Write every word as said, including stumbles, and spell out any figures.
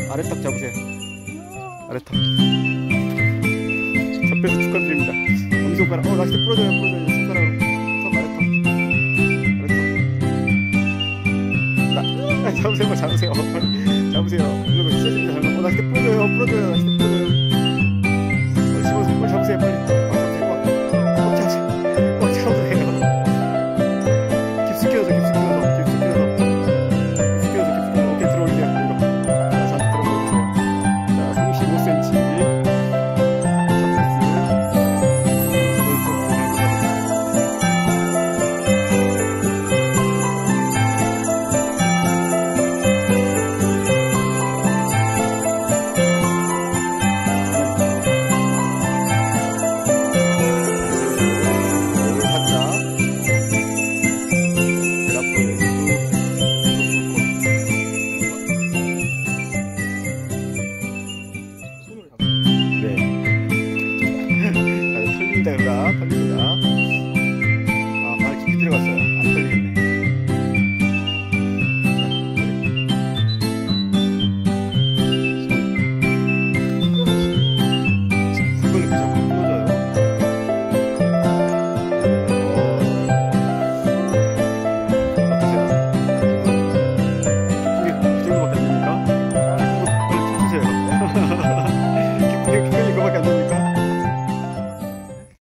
아래턱 잡으세요. 아래턱. 첫 배서 축하드립니다. 엄지손가락. 어, 낚싯대 부러져요. 부러져요. 손가락으로. 턱 아래턱. 나, 잡으세요. 잡으세요. 잡으세요. 이거 찢어집니다. 어, 낚싯대 부러져요. 부러져요. 낚싯대 부러져요.